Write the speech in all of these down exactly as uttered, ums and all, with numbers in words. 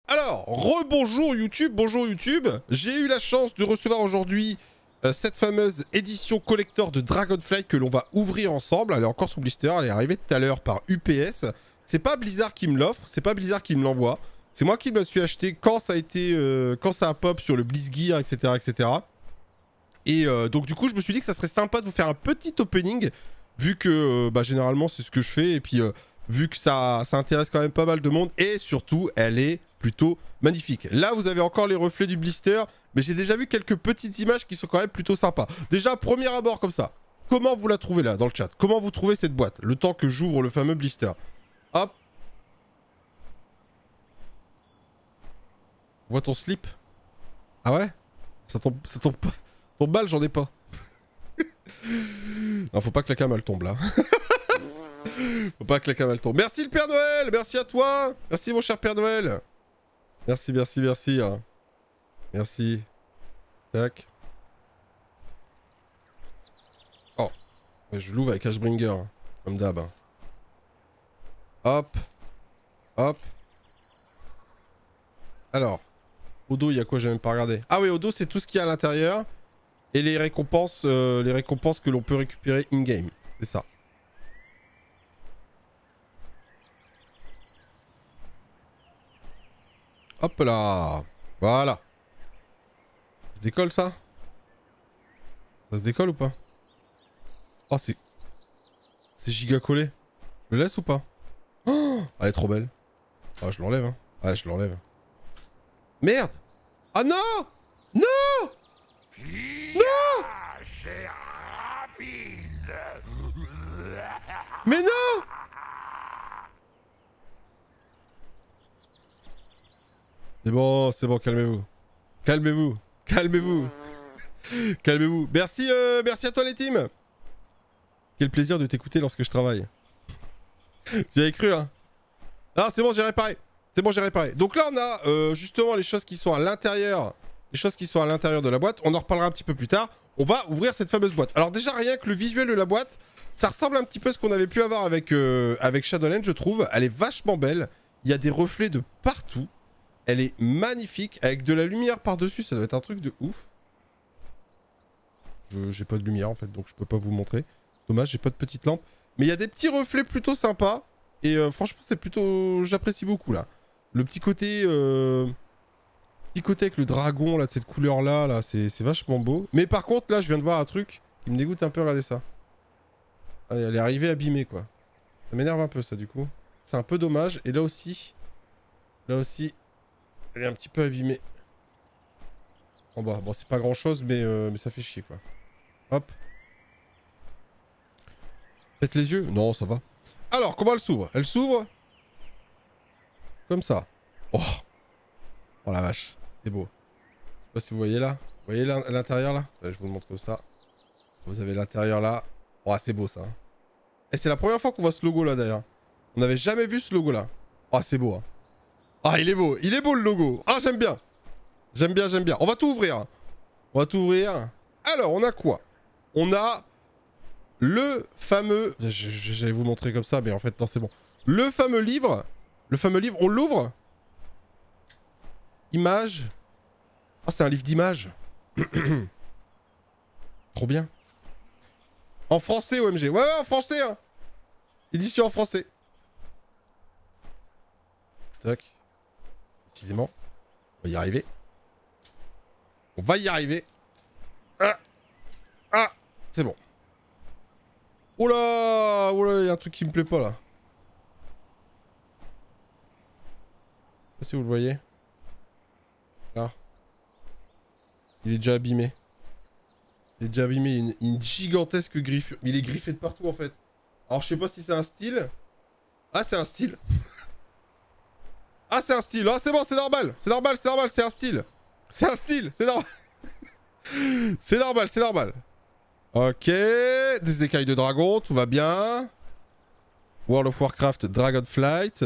Alors, rebonjour YouTube, bonjour YouTube. J'ai eu la chance de recevoir aujourd'hui euh, cette fameuse édition collector de Dragonflight que l'on va ouvrir ensemble. Elle est encore sous blister, elle est arrivée tout à l'heure par U P S. C'est pas Blizzard qui me l'offre, c'est pas Blizzard qui me l'envoie. C'est moi qui me la suis acheté quand ça a été, euh, quand ça a pop sur le BlizzGear, et cetera, et cetera. Et euh, donc du coup, je me suis dit que ça serait sympa de vous faire un petit opening, vu que euh, bah, généralement c'est ce que je fais, et puis euh, vu que ça, ça intéresse quand même pas mal de monde, et surtout, elle est plutôt magnifique. Là, vous avez encore les reflets du blister, mais j'ai déjà vu quelques petites images qui sont quand même plutôt sympas. Déjà, premier abord comme ça, comment vous la trouvez là, dans le chat? Comment vous trouvez cette boîte? Le temps que j'ouvre le fameux blister. Hop. On voit ton slip? Ah ouais? Ça tombe, ça tombe pas. Ton balle, j'en ai pas. Non, faut pas que la cam elle tombe là. Faut pas que la cam elle tombe. Merci le Père Noël, merci à toi. Merci mon cher Père Noël. Merci, merci, merci. Hein. Merci. Tac. Oh. Je l'ouvre avec Ashbringer, hein, comme d'hab. Hein. Hop. Hop. Alors. Au dos, il y a quoi? J'ai même pas regardé. Ah oui, au dos, c'est tout ce qu'il y a à l'intérieur. Et les récompenses, euh, les récompenses que l'on peut récupérer in-game. C'est ça. Hop là. Voilà. Ça se décolle ça? Ça se décolle ou pas? Oh, c'est... C'est giga collé. Je le laisse ou pas? Oh, elle est trop belle. Ah, je l'enlève, hein. Ouais, je l'enlève. Merde! Ah non! Non! Non! Mais non! C'est bon, c'est bon, calmez-vous. Calmez-vous. Calmez-vous. Calmez-vous. Merci, euh, merci à toi les teams. Quel plaisir de t'écouter lorsque je travaille. Vous avez cru, hein? Ah, c'est bon, j'ai réparé. C'est bon, j'ai réparé. Donc là, on a euh, justement les choses qui sont à l'intérieur. Les choses qui sont à l'intérieur de la boîte. On en reparlera un petit peu plus tard. On va ouvrir cette fameuse boîte. Alors déjà, rien que le visuel de la boîte, ça ressemble un petit peu à ce qu'on avait pu avoir avec, euh, avec Shadowlands, je trouve. Elle est vachement belle. Il y a des reflets de partout. Elle est magnifique. Avec de la lumière par-dessus, ça doit être un truc de ouf. Je j'ai pas de lumière en fait, donc je peux pas vous montrer. Dommage, j'ai pas de petite lampe. Mais il y a des petits reflets plutôt sympas. Et euh, franchement, c'est plutôt... J'apprécie beaucoup là. Le petit côté... Euh... Petit côté avec le dragon là, de cette couleur là, là c'est vachement beau. Mais par contre, là, je viens de voir un truc qui me dégoûte un peu. Regardez ça. Allez, elle est arrivée abîmée quoi. Ça m'énerve un peu ça du coup. C'est un peu dommage. Et là aussi... Là aussi... Elle est un petit peu abîmée. En bas. Bon, c'est pas grand chose, mais, euh, mais ça fait chier quoi. Hop. Faites les yeux? Non, ça va. Alors, comment elle s'ouvre? Elle s'ouvre comme ça. Oh. Oh la vache. C'est beau. Je sais pas si vous voyez là. Vous voyez l'intérieur là? Je vous le montre comme ça. Vous avez l'intérieur là. Oh, c'est beau ça. Et c'est la première fois qu'on voit ce logo là d'ailleurs. On n'avait jamais vu ce logo là. Oh, c'est beau. Hein. Ah, il est beau. Il est beau le logo. Ah, j'aime bien. J'aime bien, j'aime bien. On va tout ouvrir. On va tout ouvrir. Alors, on a quoi? On a le fameux... J'allais vous montrer comme ça, mais en fait, non, c'est bon. Le fameux livre. Le fameux livre, on l'ouvre. Images. Ah, c'est un livre d'images. Trop bien. En français, O M G. Ouais, ouais, en français. Hein. Édition en français. Tac. Décidément. On va y arriver. On va y arriver. Ah. Ah. C'est bon. Oh là. Oh là, il y a un truc qui me plaît pas là. Je sais pas si vous le voyez. Là. Il est déjà abîmé. Il est déjà abîmé. Il y a une, une gigantesque griffure. Il est griffé de partout en fait. Alors je sais pas si c'est un style. Ah, c'est un style. Ah, c'est un style. Ah, c'est bon, c'est normal. C'est normal, c'est normal, c'est un style. C'est un style, c'est normal. C'est normal, c'est normal. Ok. Des écailles de dragon, tout va bien. World of Warcraft Dragonflight.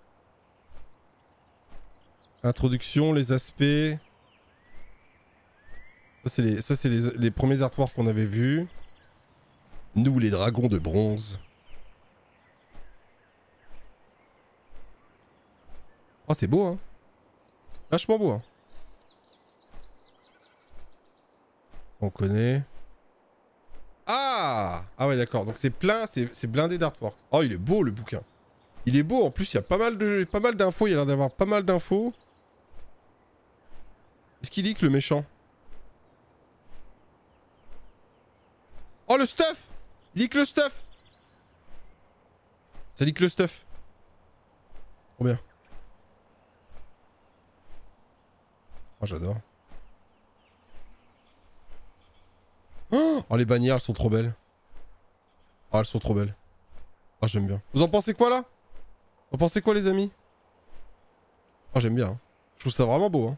Introduction, les aspects. Ça, c'est les, ça, c'est les, les premiers artworks qu'on avait vus. Nous, les dragons de bronze. Oh, c'est beau, hein. Vachement beau, hein. On connaît. Ah Ah ouais, d'accord. Donc c'est plein, c'est blindé d'artwork. Oh, il est beau, le bouquin. Il est beau. En plus, il y a pas mal de, pas mal d'infos. Il y a l'air d'avoir pas mal d'infos. Est-ce qu'il leak, le méchant? Oh, le stuff! Il leak le stuff! Ça leak le stuff. Trop bien. Oh, j'adore. Oh, les bannières, elles sont trop belles. Oh, elles sont trop belles. Oh, j'aime bien. Vous en pensez quoi, là? Vous en pensez quoi, les amis? Oh, j'aime bien. Hein. Je trouve ça vraiment beau. Hein.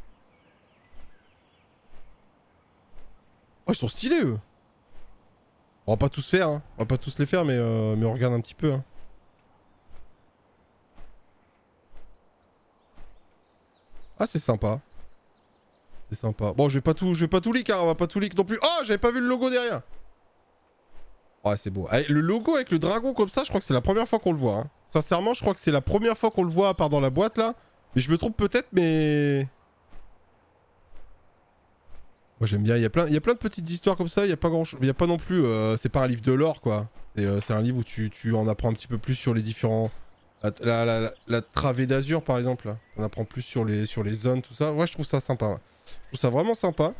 Oh, ils sont stylés, eux. On va pas tous faire, hein. On va pas tous les faire, mais, euh, mais on regarde un petit peu. Hein. Ah, c'est sympa. C'est sympa. Bon, je vais pas tout, je vais pas tout leak, hein. On va pas tout leak non plus. Oh, j'avais pas vu le logo derrière. Ouais, c'est beau. Allez, le logo avec le dragon comme ça, je crois que c'est la première fois qu'on le voit. Hein. Sincèrement, je crois que c'est la première fois qu'on le voit à part dans la boîte, là. Mais je me trompe peut-être, mais... Moi, j'aime bien. Il y a plein, il y a plein de petites histoires comme ça. Il y a pas grand chose. Il y a pas non plus... Euh, c'est pas un livre de lore, quoi. C'est euh, un livre où tu, tu en apprends un petit peu plus sur les différents... La, la, la, la, la travée d'Azur, par exemple. Là. On apprend plus sur les, sur les zones, tout ça. Ouais, je trouve ça sympa. Je trouve ça vraiment sympa.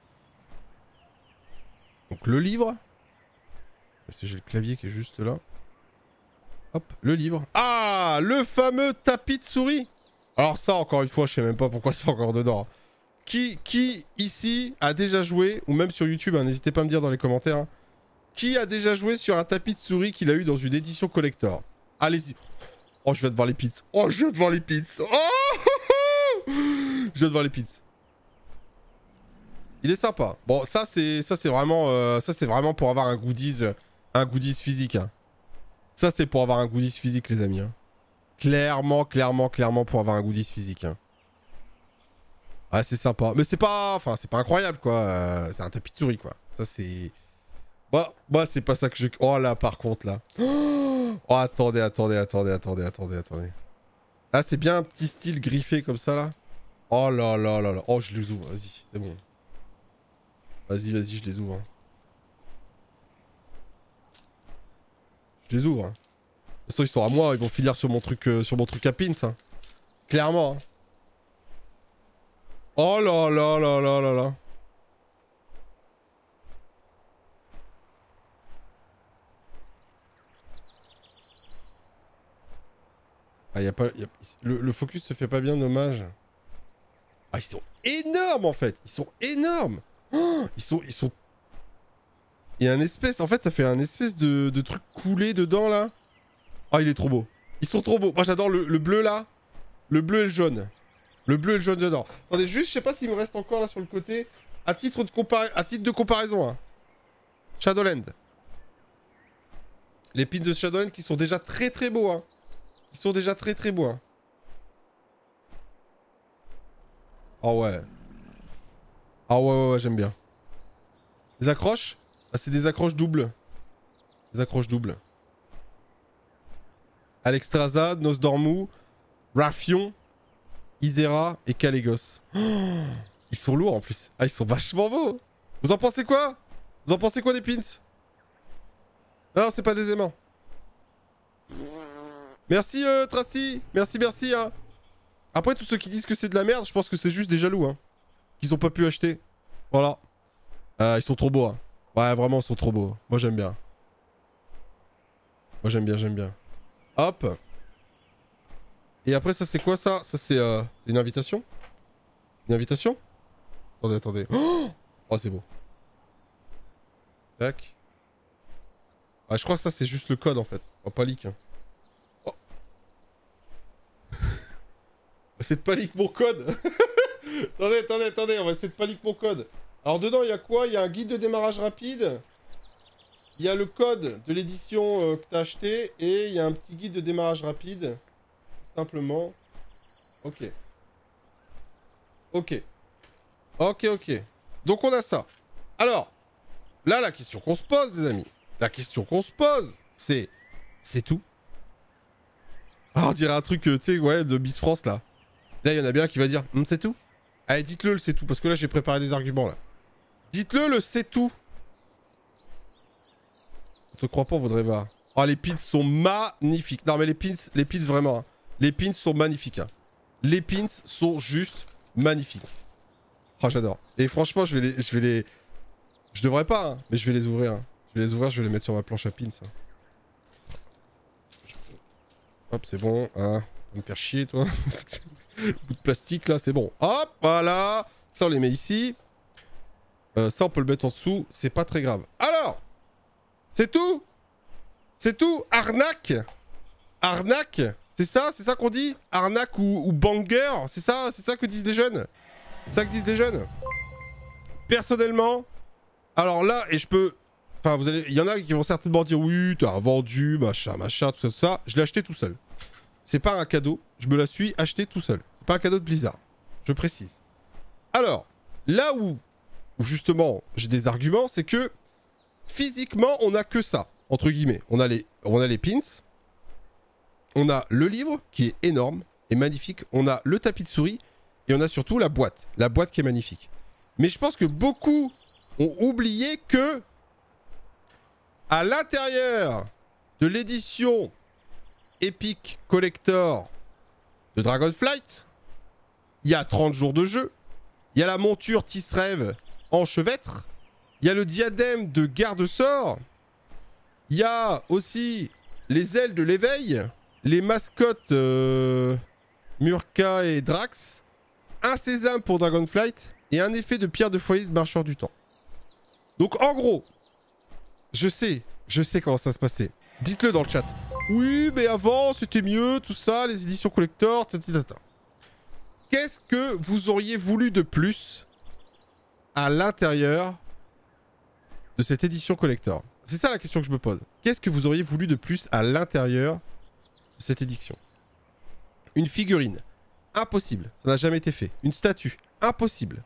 Donc, le livre... J'ai le clavier qui est juste là. Hop, le livre. Ah, le fameux tapis de souris. Alors ça, encore une fois, je sais même pas pourquoi c'est encore dedans. Qui, qui ici a déjà joué, ou même sur YouTube, hein, n'hésitez pas à me dire dans les commentaires, hein, qui a déjà joué sur un tapis de souris qu'il a eu dans une édition collector? Allez-y. Oh, je viens de voir les pits. Oh, je viens de voir les pits. Oh je viens de voir les pits. Il est sympa. Bon, ça c'est ça c'est vraiment euh, ça c'est vraiment pour avoir un goodies un goodies physique. Hein. Ça c'est pour avoir un goodies physique, les amis. Hein. Clairement, clairement, clairement pour avoir un goodies physique. Hein. Ah, c'est sympa. Mais c'est pas... Enfin, c'est pas incroyable, quoi. Euh, c'est un tapis de souris, quoi. Ça, c'est... Bah, moi, c'est pas ça que je... Oh, là, par contre, là. Oh, attendez, attendez, attendez, attendez, attendez, attendez. Ah, c'est bien un petit style griffé comme ça, là. Oh là là là là. Oh, je les ouvre. Vas-y, c'est bon. Vas-y, vas-y, je les ouvre. Hein. Je les ouvre. Hein. De toute façon, ils sont à moi. Ils vont finir sur mon truc, euh, sur mon truc à pins. Hein. Clairement. Hein. Oh là là là là là là. Ah, y a pas, y a, le, le focus se fait pas bien, dommage. Ah, ils sont énormes en fait. Ils sont énormes. Oh, ils sont, ils sont. Il y a un espèce, en fait, ça fait un espèce de, de truc coulé dedans là. Ah, il est trop beau. Ils sont trop beaux. Moi, j'adore le, le bleu là. Le bleu et le jaune. Le bleu et le jaune, j'adore. Attendez, juste, je sais pas s'il me reste encore là sur le côté. À titre de, compara à titre de comparaison, hein. Shadowland. Les pins de Shadowland qui sont déjà très très beaux, hein. Ils sont déjà très très beaux, hein. Oh ouais. Ah ouais, ouais, ouais, j'aime bien. Les accroches? Ah, c'est des accroches doubles. Des accroches doubles. Alexstrasza, Nosdormu, Raffion, Isera et Kalégos. Oh, ils sont lourds en plus. Ah, ils sont vachement beaux. Vous en pensez quoi? Vous en pensez quoi des pins? Non, c'est pas des aimants. Merci euh, Tracy. Merci, merci. Hein. Après, tous ceux qui disent que c'est de la merde, je pense que c'est juste des jaloux. Hein, qu'ils ont pas pu acheter. Voilà. Euh, ils sont trop beaux. Hein. Ouais, vraiment, ils sont trop beaux. Moi, j'aime bien. Moi, j'aime bien, j'aime bien. Hop. Et après, ça, c'est quoi, ça? Ça, c'est euh, une invitation? Une invitation? Attendez, attendez. Oh, oh c'est beau. Tac. Ah, je crois que ça, c'est juste le code, en fait. Oh, pas leak. Hein. Oh. C'est de pas leak mon code. Attendez, attendez, attendez. On va essayer de pas leak mon code. Alors, dedans, il y a quoi? Il y a un guide de démarrage rapide. Il y a le code de l'édition euh, que tu as acheté. Et il y a un petit guide de démarrage rapide. Simplement. Ok. Ok. Ok, ok. Donc on a ça. Alors, là, la question qu'on se pose, les amis. La question qu'on se pose, c'est... C'est tout. Ah, on dirait un truc, euh, tu sais, ouais, de Miss France, là. Là, il y en a bien qui va dire hm, c'est tout. Allez, dites-le le c'est tout, parce que là, j'ai préparé des arguments, là. Dites-le le c'est tout. Je te crois pas, on voudrait voir. Oh, les pins sont magnifiques. Non, mais les pins, les pins, vraiment. Hein. Les pins sont magnifiques. Hein. Les pins sont juste magnifiques. Oh, j'adore. Et franchement, je vais les... Je vais les... Je devrais pas, hein, mais je vais les ouvrir. Hein. Je vais les ouvrir, je vais les mettre sur ma planche à pins. Hein. Hop, c'est bon. Hein. Va me faire chier, toi. Bout de plastique, là, c'est bon. Hop, voilà. Ça, on les met ici. Euh, ça, on peut le mettre en dessous. C'est pas très grave. Alors, c'est tout. C'est tout. Arnaque. Arnaque. C'est ça, c'est ça qu'on dit. Arnaque ou, ou banger. C'est ça, c'est ça que disent les jeunes. C'est ça que disent les jeunes. Personnellement, alors là, et je peux... Enfin, vous allez... il y en a qui vont certainement dire oui, t'as vendu, machin, machin, tout ça, tout ça. Je l'ai acheté tout seul. C'est pas un cadeau. Je me la suis acheté tout seul. C'est pas un cadeau de Blizzard. Je précise. Alors, là où, où justement j'ai des arguments, c'est que physiquement, on a que ça, entre guillemets. On a les, on a les pins. On a le livre qui est énorme et magnifique. On a le tapis de souris. Et on a surtout la boîte. La boîte qui est magnifique. Mais je pense que beaucoup ont oublié que à l'intérieur de l'édition Epic Collector de Dragonflight, il y a trente jours de jeu. Il y a la monture Tisrêve enchevêtre. Il y a le diadème de garde-sort. Il y a aussi les ailes de l'éveil. Les mascottes euh, Murka et Drax. Un sésame pour Dragonflight. Et un effet de pierre de foyer de marcheur du temps. Donc en gros, je sais, je sais comment ça se passait. Dites-le dans le chat. Oui, mais avant, c'était mieux, tout ça, les éditions collector, tatata. Qu'est-ce que vous auriez voulu de plus à l'intérieur de cette édition collector? C'est ça la question que je me pose. Qu'est-ce que vous auriez voulu de plus à l'intérieur de cette édition? Une figurine. Impossible. Ça n'a jamais été fait. Une statue. Impossible.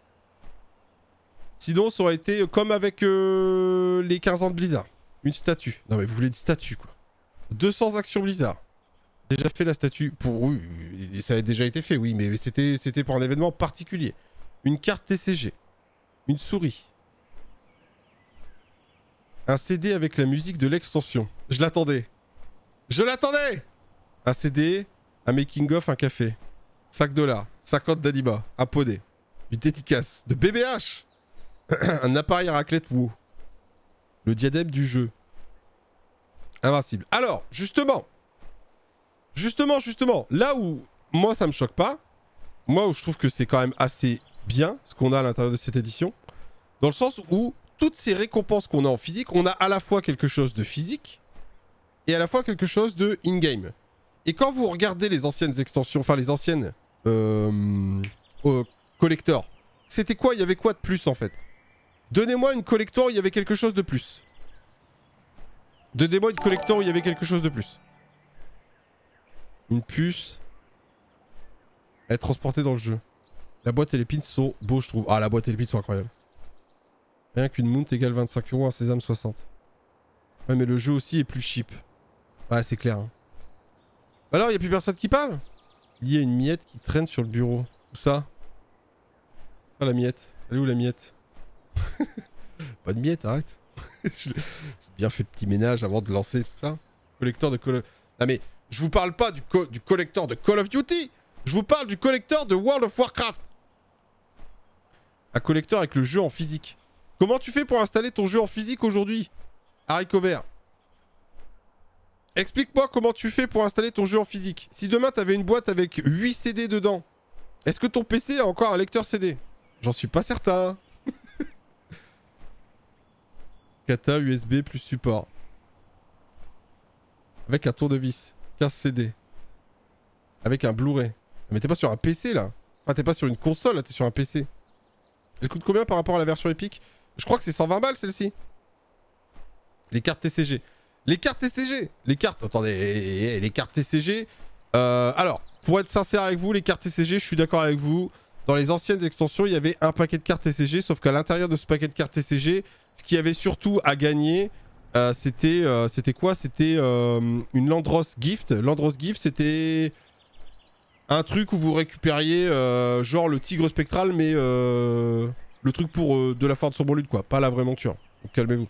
Sinon, ça aurait été comme avec euh, les quinze ans de Blizzard. Une statue. Non mais vous voulez une statue, quoi. deux cents actions Blizzard. Déjà fait la statue pour... Oui, ça a déjà été fait, oui, mais c'était c'était pour un événement particulier. Une carte T C G. Une souris. Un C D avec la musique de l'extension. Je l'attendais. Je l'attendais. Un C D, un making-of, un café. cinq dollars. cinquante d'Aniba. Un poney. Une dédicace. De B B H. Un appareil à raclette WoW. Le diadème du jeu. Invincible. Alors, justement. Justement, justement. Là où moi, ça me choque pas. Moi, où je trouve que c'est quand même assez bien ce qu'on a à l'intérieur de cette édition. Dans le sens où toutes ces récompenses qu'on a en physique, on a à la fois quelque chose de physique et à la fois quelque chose de in-game. Et quand vous regardez les anciennes extensions, enfin les anciennes euh, euh, collector, c'était quoi? Il y avait quoi de plus en fait? Donnez-moi une collector où il y avait quelque chose de plus. Donnez-moi une collector où il y avait quelque chose de plus. Une puce. Elle est transportée dans le jeu. La boîte et les pins sont beaux, je trouve. Ah, la boîte et les pins sont incroyables. Rien qu'une mount égale vingt-cinq euros, un sésame soixante. Ouais, mais le jeu aussi est plus cheap. Ouais, c'est clair. Hein. Alors, il n'y a plus personne qui parle? Il y a une miette qui traîne sur le bureau. Où ça? Ça, la miette. Elle est où la miette? Pas de miette, arrête. J'ai bien fait le petit ménage avant de lancer tout ça. Collector de Call of... Ah mais, je vous parle pas du, co du collector de Call of Duty. Je vous parle du collector de World of Warcraft. Un collector avec le jeu en physique. Comment tu fais pour installer ton jeu en physique aujourd'hui, Harry Cover? Explique-moi comment tu fais pour installer ton jeu en physique. Si demain t'avais une boîte avec huit C D dedans, est-ce que ton P C a encore un lecteur C D? J'en suis pas certain. Kata U S B plus support. Avec un tournevis. quinze C D. Avec un Blu-ray. Mais t'es pas sur un P C là. Enfin, t'es pas sur une console là, t'es sur un P C. Elle coûte combien par rapport à la version Epic? Je crois que c'est cent vingt balles celle-ci. Les cartes T C G. Les cartes T C G. Les cartes. Attendez. Les cartes T C G. Euh, alors, pour être sincère avec vous, les cartes T C G, je suis d'accord avec vous. Dans les anciennes extensions, il y avait un paquet de cartes T C G. Sauf qu'à l'intérieur de ce paquet de cartes T C G, ce qu'il y avait surtout à gagner, euh, c'était euh, c'était quoi? C'était euh, une Landros Gift. Landros Gift, c'était un truc où vous récupériez euh, genre le tigre spectral, mais euh, le truc pour euh, de la Ford sur Brolude, quoi. Pas la vraie monture. Donc calmez-vous.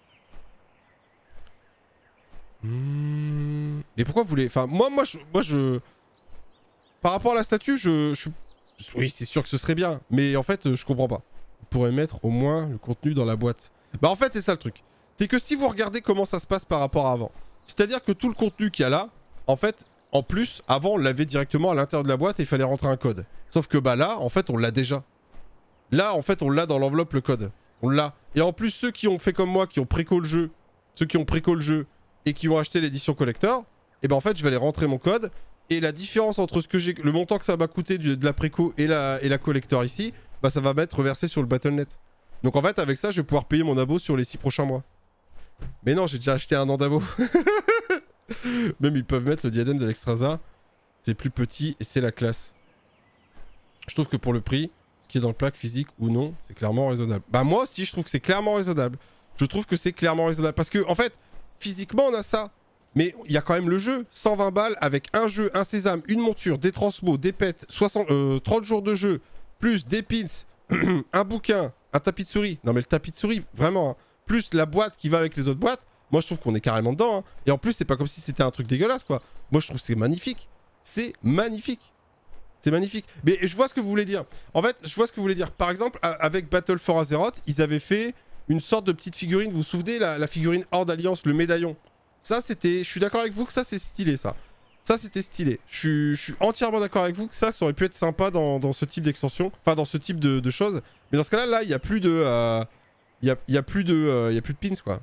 Mmh. Et pourquoi vous voulez... Enfin, moi, moi, je... Moi, je... Par rapport à la statue, je... je... Oui, c'est sûr que ce serait bien. Mais en fait, je comprends pas. Vous pourrez mettre au moins le contenu dans la boîte. Bah en fait, c'est ça le truc. C'est que si vous regardez comment ça se passe par rapport à avant, c'est-à-dire que tout le contenu qu'il y a là, en fait, en plus, avant, on l'avait directement à l'intérieur de la boîte et il fallait rentrer un code. Sauf que bah là, en fait, on l'a déjà. Là, en fait, on l'a dans l'enveloppe, le code. On l'a. Et en plus, ceux qui ont fait comme moi, qui ont préco le jeu, ceux qui ont préco le jeu et qui ont acheté l'édition collector, et ben en fait, je vais aller rentrer mon code. Et la différence entre ce que j'ai, le montant que ça m'a coûté de la préco et la, et la collector ici, bah ça va m'être reversé sur le Battle point net. Donc en fait, avec ça, je vais pouvoir payer mon abo sur les six prochains mois. Mais non, j'ai déjà acheté un an d'abo. Même ils peuvent mettre le diadème de l'Extrasa. C'est plus petit et c'est la classe. Je trouve que pour le prix, ce qui est dans le pack physique ou non, c'est clairement raisonnable. Bah moi aussi, je trouve que c'est clairement raisonnable. Je trouve que c'est clairement raisonnable. Parce que, en fait, physiquement, on a ça. Mais il y a quand même le jeu. cent vingt balles avec un jeu, un sésame, une monture, des transmos, des pets, soixante, euh, trente jours de jeu, plus des pins, un bouquin, un tapis de souris. Non mais le tapis de souris, vraiment. Hein. Plus la boîte qui va avec les autres boîtes. Moi, je trouve qu'on est carrément dedans. Hein. Et en plus, c'est pas comme si c'était un truc dégueulasse, quoi. Moi, je trouve que c'est magnifique. C'est magnifique. C'est magnifique. Mais je vois ce que vous voulez dire. En fait, je vois ce que vous voulez dire. Par exemple, avec Battle for Azeroth, ils avaient fait une sorte de petite figurine. Vous vous souvenez, la, la figurine Horde Alliance, le médaillon. Ça, c'était... Je suis d'accord avec vous que ça, c'est stylé, ça. Ça, c'était stylé. Je suis, je suis entièrement d'accord avec vous que ça, ça aurait pu être sympa dans, dans ce type d'extension. Enfin, dans ce type de, de choses. Mais dans ce cas-là, là, il n'y a plus de... Euh... Il y a, y a plus de... Euh... Il y a plus de pins, quoi.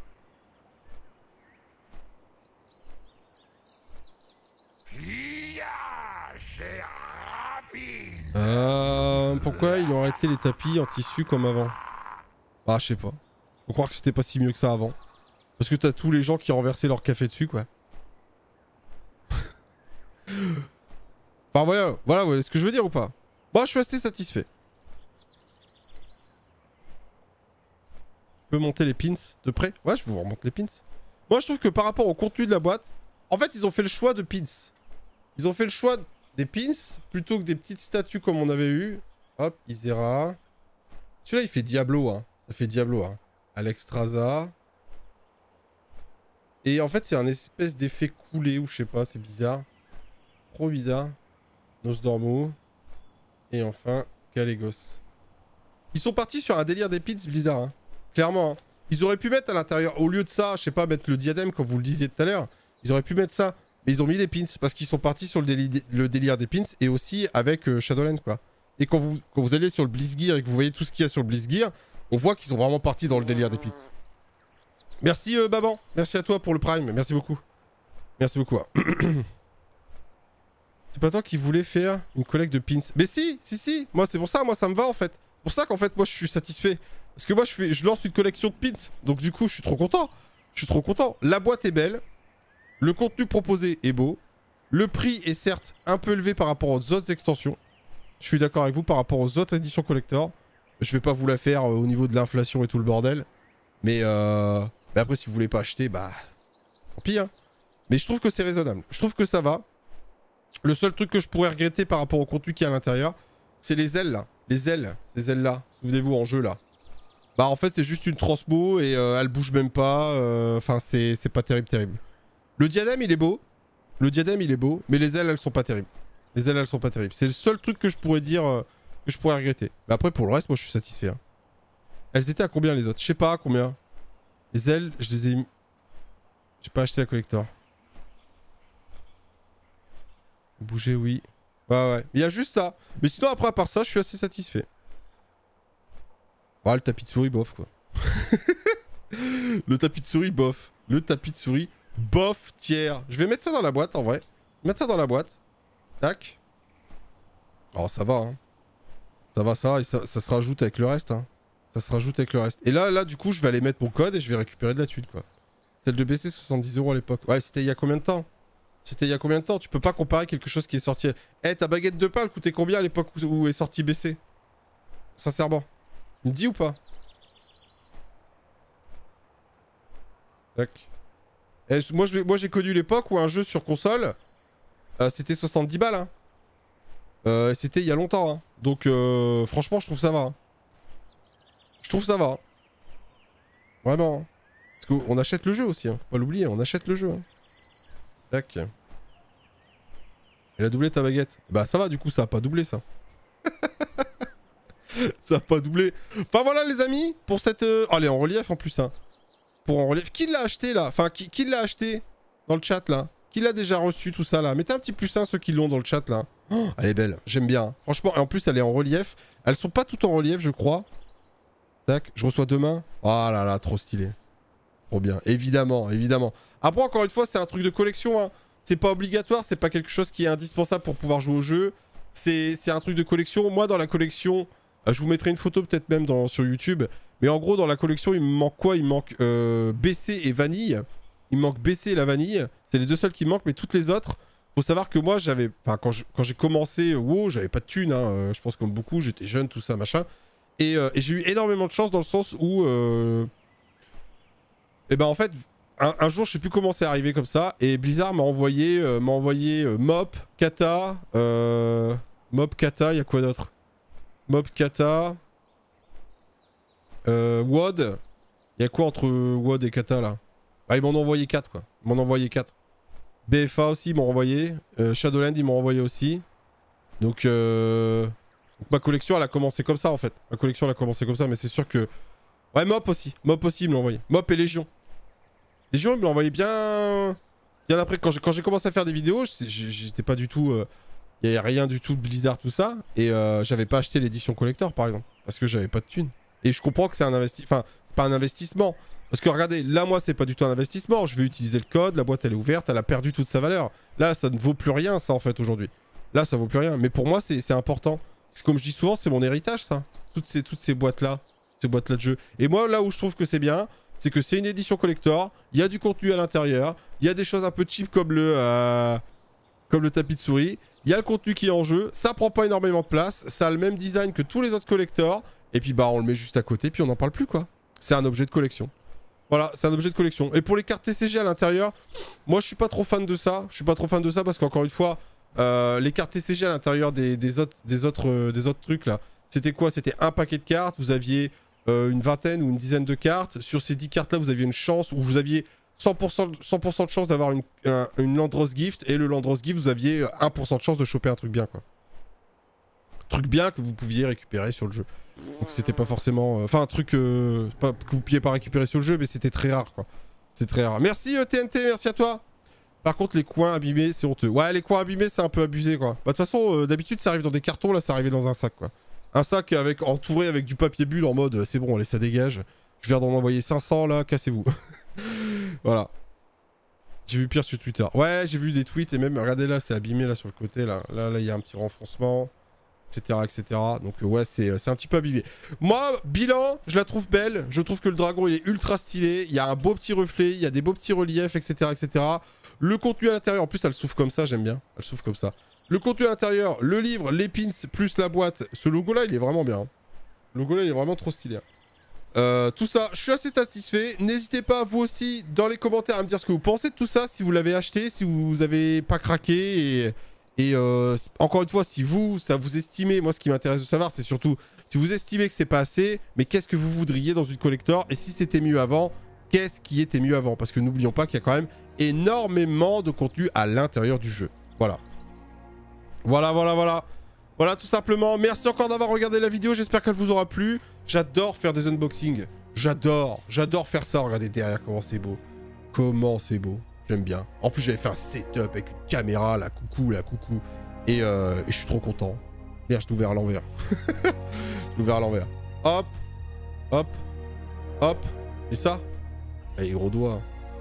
Euh... Pourquoi ils ont arrêté les tapis en tissu comme avant? Ah, je sais pas. Faut croire que c'était pas si mieux que ça avant. Parce que t'as tous les gens qui renversaient leur café dessus, quoi. Enfin, voilà, voilà, voilà, ce que je veux dire ou pas? Moi, je suis assez satisfait. Je peux monter les pins de près? Ouais, je vous remonte les pins. Moi, je trouve que par rapport au contenu de la boîte, en fait, ils ont fait le choix de pins. Ils ont fait le choix des pins plutôt que des petites statues comme on avait eu. Hop, Isera. Celui-là, il fait Diablo, hein. Ça fait Diablo, hein. Alexstrasza. Et en fait, c'est un espèce d'effet coulé ou je sais pas, c'est bizarre. Trop bizarre. Nosdormu. Et enfin, Galégos. Ils sont partis sur un délire des pins Blizzard, hein. Clairement, hein. Ils auraient pu mettre à l'intérieur, au lieu de ça, je sais pas, mettre le diadème comme vous le disiez tout à l'heure. Ils auraient pu mettre ça. Mais ils ont mis des pins parce qu'ils sont partis sur le, déli le délire des pins et aussi avec euh, Shadowlands, quoi. Et quand vous, quand vous allez sur le Blizzgear et que vous voyez tout ce qu'il y a sur le Blizzgear, on voit qu'ils sont vraiment partis dans le délire des pins. Merci euh, Baban, merci à toi pour le prime, merci beaucoup. Merci beaucoup. Hein. C'est pas toi qui voulais faire une collecte de pins? Mais si, si, si, moi c'est pour ça, moi ça me va en fait. C'est pour ça qu'en fait moi je suis satisfait. Parce que moi je, fais, je lance une collection de pins, donc du coup je suis trop content. Je suis trop content. La boîte est belle, le contenu proposé est beau, le prix est certes un peu élevé par rapport aux autres extensions. Je suis d'accord avec vous par rapport aux autres éditions collector. Je vais pas vous la faire euh, au niveau de l'inflation et tout le bordel. Mais, euh... mais après, si vous voulez pas acheter, bah... tant pis, hein. Mais je trouve que c'est raisonnable. Je trouve que ça va. Le seul truc que je pourrais regretter par rapport au contenu qui est à l'intérieur, c'est les ailes, là. Les ailes, ces ailes-là. Souvenez-vous, en jeu, là. Bah, en fait, c'est juste une transmo et euh, elle bouge même pas. Enfin, euh, c'est pas terrible, terrible. Le diadème, il est beau. Le diadème, il est beau. Mais les ailes, elles sont pas terribles. Les ailes, elles sont pas terribles. C'est le seul truc que je pourrais dire... Euh, que je pourrais regretter. Mais après, pour le reste, moi, je suis satisfait. Hein. Elles étaient à combien, les autres? Je sais pas à combien. Les ailes, je les ai mis... J'ai pas acheté la collector. Bouger, oui. Ouais, ouais. Il y a juste ça. Mais sinon, après, à part ça, je suis assez satisfait. Ouais, le tapis de souris, bof, quoi. Le tapis de souris, bof. Le tapis de souris, bof, tiers. Je vais mettre ça dans la boîte, en vrai. Mettre ça dans la boîte. Tac. Oh, ça va, hein. Ça va, ça, et ça, ça se rajoute avec le reste, hein. Ça se rajoute avec le reste. Et là, là, du coup, je vais aller mettre mon code et je vais récupérer de la thune, quoi. Celle de B C, soixante-dix euros à l'époque. Ouais, c'était il y a combien de temps? C'était il y a combien de temps? Tu peux pas comparer quelque chose qui est sorti... Eh, hey, ta baguette de pain, elle coûtait combien à l'époque où, où est sorti B C? Sincèrement. Tu me dis ou pas? Tac. Eh, moi, j'ai moi, connu l'époque où un jeu sur console, euh, c'était soixante-dix balles, hein. Euh, C'était il y a longtemps. Hein. Donc euh, franchement, je trouve ça va. Hein. Je trouve ça va. Hein. Vraiment. Hein. Parce qu'on achète le jeu aussi. Hein. Faut pas l'oublier, on achète le jeu. Hein. Tac. Elle a doublé ta baguette. Bah ça va, du coup, ça a pas doublé ça. Ça a pas doublé. Enfin voilà les amis, pour cette... Euh... Oh, elle est en relief en plus. Hein. Pour en relief. Qui l'a acheté là? Enfin, qui, qui l'a acheté dans le chat là? Qui l'a déjà reçu tout ça là? Mettez un petit plus un ceux qui l'ont dans le chat là. Oh, elle est belle, j'aime bien. Franchement, et en plus elle est en relief. Elles sont pas toutes en relief je crois. Tac, je reçois demain. Oh là là, trop stylé. Trop bien, évidemment, évidemment. Après encore une fois, c'est un truc de collection. Hein. C'est pas obligatoire, c'est pas quelque chose qui est indispensable pour pouvoir jouer au jeu. C'est un truc de collection. Moi dans la collection... Je vous mettrai une photo peut-être même dans, sur YouTube. Mais en gros, dans la collection, il me manque quoi? Il me manque euh, B C et vanille. Il me manque B C et la vanille. C'est les deux seuls qui me manquent. Mais toutes les autres, faut savoir que moi, j'avais... Enfin, quand j'ai commencé WoW, j'avais pas de thunes. Hein, je pense comme beaucoup, j'étais jeune, tout ça, machin. Et, euh, et j'ai eu énormément de chance dans le sens où... Euh... Et ben en fait, un, un jour, je sais plus comment c'est arrivé comme ça. Et Blizzard m'a envoyé, euh, m'a envoyé euh, Mop, Kata... Euh... Mop, Kata, il y a quoi d'autre? Mob Kata. Euh, WOD. Il y a quoi entre WOD et Kata là? Ah, ils m'en ont envoyé quatre quoi. Ils m'en ont envoyé quatre. B F A aussi, ils m'ont envoyé. Euh, Shadowland, ils m'ont envoyé aussi. Donc, euh... Donc, ma collection, elle a commencé comme ça en fait. Ma collection, elle a commencé comme ça, mais c'est sûr que. Ouais, Mop aussi. Mop aussi, ils me l'ont envoyé. Mop et Légion. Légion, ils me l'ont envoyé bien. Bien après, quand j'ai commencé à faire des vidéos, j'étais pas du tout. Euh... Il n'y avait rien du tout de Blizzard, tout ça. Et euh, j'avais pas acheté l'édition collector, par exemple. Parce que j'avais pas de thunes. Et je comprends que c'est un investissement. Enfin, c'est pas un investissement. Parce que regardez, là, moi, c'est pas du tout un investissement. Je vais utiliser le code, la boîte, elle est ouverte, elle a perdu toute sa valeur. Là, ça ne vaut plus rien, ça, en fait, aujourd'hui. Là, ça vaut plus rien. Mais pour moi, c'est important. Parce que comme je dis souvent, c'est mon héritage, ça. Toutes ces, toutes ces boîtes-là. Ces boîtes-là de jeu. Et moi, là où je trouve que c'est bien, c'est que c'est une édition collector. Il y a du contenu à l'intérieur. Il y a des choses un peu cheap comme le... Euh... Comme le tapis de souris. Il y a le contenu qui est en jeu. Ça prend pas énormément de place. Ça a le même design que tous les autres collectors. Et puis bah on le met juste à côté. Puis on n'en parle plus quoi. C'est un objet de collection. Voilà, c'est un objet de collection. Et pour les cartes T C G à l'intérieur, moi je suis pas trop fan de ça. Je suis pas trop fan de ça parce qu'encore une fois, euh, les cartes T C G à l'intérieur des, des, autres, des, autres, euh, des autres trucs là, c'était quoi? C'était un paquet de cartes. Vous aviez euh, une vingtaine ou une dizaine de cartes. Sur ces dix cartes là, vous aviez une chance où vous aviez... cent pour cent, cent pour cent de chance d'avoir une, un, une Landros Gift, et le Landros Gift, vous aviez un pour cent de chance de choper un truc bien, quoi. Truc bien que vous pouviez récupérer sur le jeu. Donc c'était pas forcément... Enfin, euh, un truc euh, pas, que vous pouviez pas récupérer sur le jeu, mais c'était très rare, quoi. C'est très rare. Merci euh, T N T, merci à toi. Par contre, les coins abîmés, c'est honteux. Ouais, les coins abîmés, c'est un peu abusé, quoi. Bah, de toute façon, euh, d'habitude, ça arrive dans des cartons, là, ça arrivait dans un sac, quoi. Un sac avec, entouré avec du papier bulle en mode, c'est bon, allez, ça dégage. Je viens d'en envoyer cinq cents, là, cassez-vous. Voilà. J'ai vu pire sur Twitter. Ouais, j'ai vu des tweets et même, regardez là, c'est abîmé là sur le côté là. Là, là, il y a un petit renfoncement, et cetera, et cetera. Donc euh, ouais, c'est un petit peu abîmé. Moi, bilan, je la trouve belle. Je trouve que le dragon, il est ultra stylé. Il y a un beau petit reflet, il y a des beaux petits reliefs, et cetera, et cetera. Le contenu à l'intérieur, en plus, elle s'ouvre comme ça, j'aime bien. Elle s'ouvre comme ça. Le contenu à l'intérieur, le livre, les pins, plus la boîte. Ce logo-là, il est vraiment bien. Le logo-là, il est vraiment trop stylé. Euh, tout ça, je suis assez satisfait. N'hésitez pas, vous aussi, dans les commentaires, à me dire ce que vous pensez de tout ça, si vous l'avez acheté, si vous n'avez pas craqué. Et, et euh, encore une fois, si vous, ça vous estimez, moi ce qui m'intéresse de savoir, c'est surtout si vous estimez que c'est pas assez, mais qu'est-ce que vous voudriez dans une collector? Et si c'était mieux avant, qu'est-ce qui était mieux avant? Parce que n'oublions pas qu'il y a quand même énormément de contenu à l'intérieur du jeu. Voilà. Voilà, voilà, voilà. Voilà, tout simplement. Merci encore d'avoir regardé la vidéo. J'espère qu'elle vous aura plu. J'adore faire des unboxings. J'adore. J'adore faire ça. Regardez derrière comment c'est beau. Comment c'est beau. J'aime bien. En plus, j'avais fait un setup avec une caméra. La coucou, la coucou. Et, euh, et je suis trop content. Merde, je l'ai ouvert à l'envers. Je l'ai ouvert à l'envers. Hop. Hop. Hop. Et ça? Allez, gros doigt.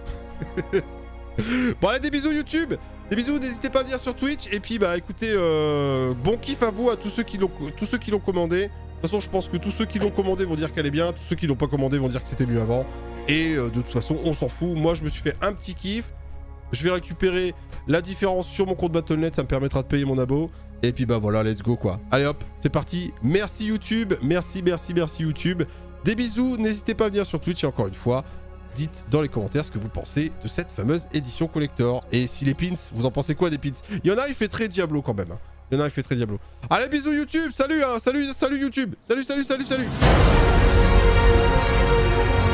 Bon, allez, des bisous YouTube. Des bisous, n'hésitez pas à venir sur Twitch. Et puis, bah, écoutez, euh, bon kiff à vous, à tous ceux qui l'ont tous ceux qui l'ont commandé. De toute façon, je pense que tous ceux qui l'ont commandé vont dire qu'elle est bien. Tous ceux qui l'ont pas commandé vont dire que c'était mieux avant. Et euh, de toute façon, on s'en fout. Moi, je me suis fait un petit kiff. Je vais récupérer la différence sur mon compte Battle point net. Ça me permettra de payer mon abo. Et puis, bah voilà, let's go, quoi. Allez, hop, c'est parti. Merci YouTube. Merci, merci, merci YouTube. Des bisous. N'hésitez pas à venir sur Twitch. Et encore une fois, dites dans les commentaires ce que vous pensez de cette fameuse édition collector. Et si les pins, vous en pensez quoi des pins? Il y en a, il fait très Diablo quand même. Hein. Il y en a un qui fait très Diablo. Allez, bisous YouTube. Salut, hein. Salut, salut YouTube. Salut, salut, salut, salut.